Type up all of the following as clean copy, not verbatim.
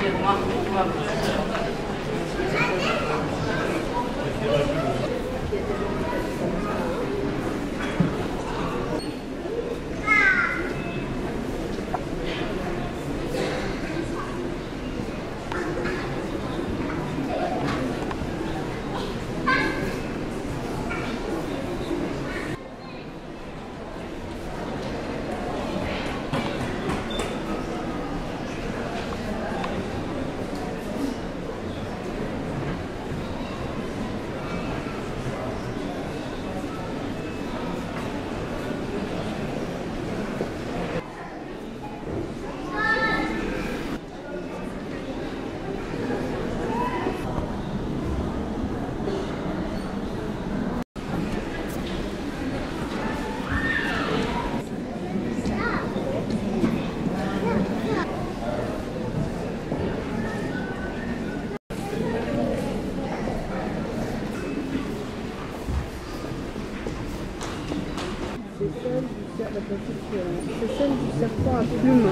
C'est celle du serpent à plumes.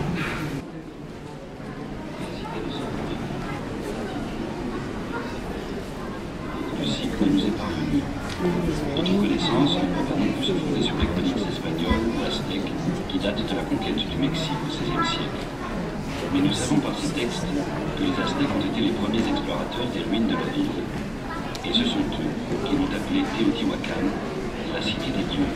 Le cycle nous est parvenu. Notre connaissance ne peut pas non plus se fonder sur les chroniques espagnoles ou aztèques qui datent de la conquête du Mexique au XVIe siècle. Mais nous savons par ces textes que les Aztèques ont été les premiers explorateurs des ruines de la ville. Et ce sont eux qui l'ont appelé Teotihuacan, la cité des dieux.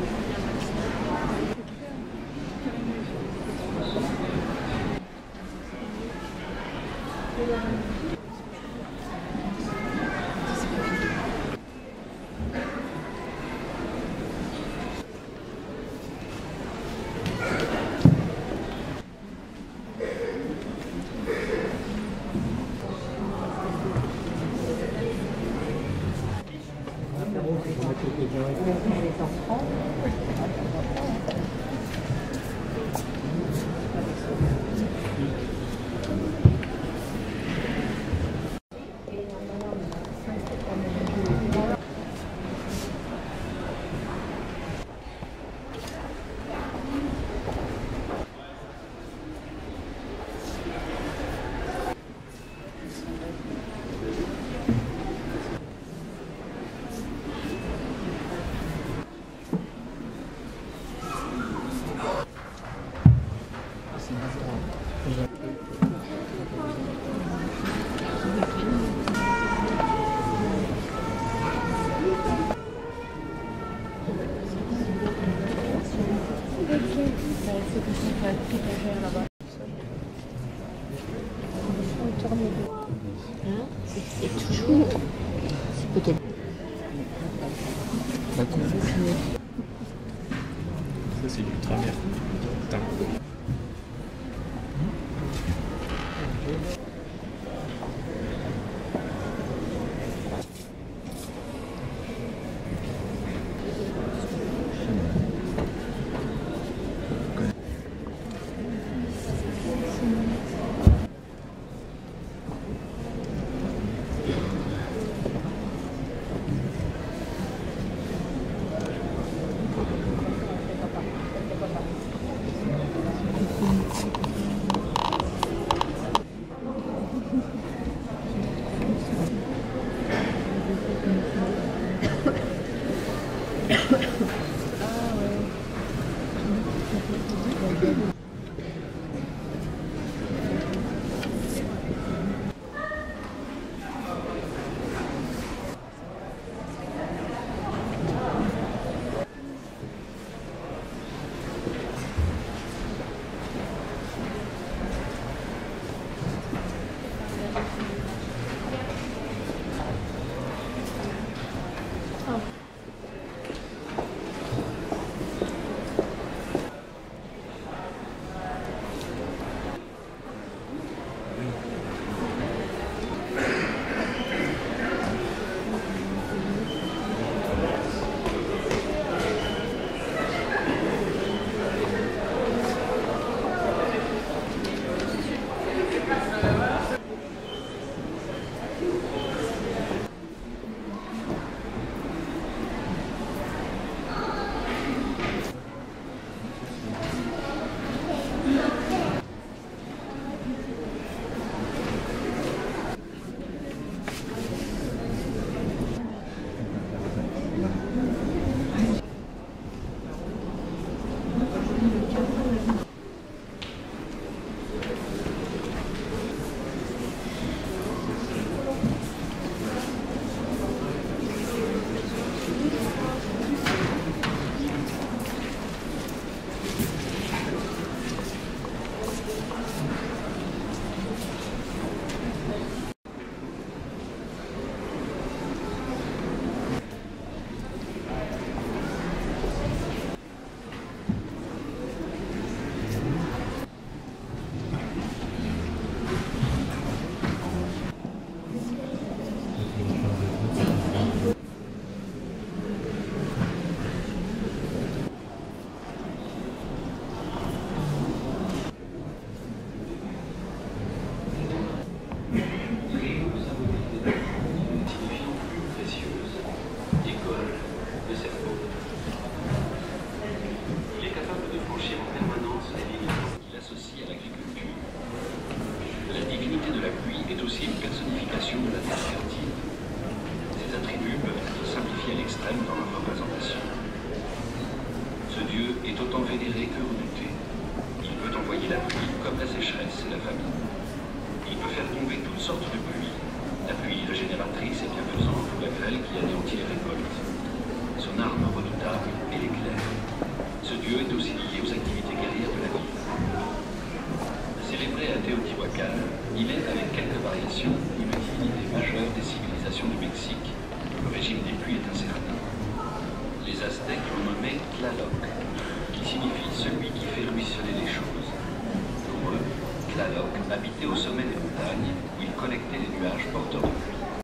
C'est toujours... C'est peut-être... Ça c'est l'ultra-mer. de la terre fertile. Ces attributs peuvent être simplifiés à l'extrême dans leur représentation. Ce dieu est autant vénéré que redouté. Il peut envoyer la pluie comme la sécheresse et la famine. Il peut faire tomber toutes sortes de pluies. La pluie régénératrice et bienfaisante ou la grêle qui anéantit les récoltes. Son arme redoutable est l'éclair. Ce dieu est aussi lié aux activités guerrières de la ville. Célébré à Teotihuacan, il est, avec quelques variations, une divinité majeure des civilisations du Mexique. Le régime des pluies est incertain. Les Aztèques l'ont nommé Tlaloc,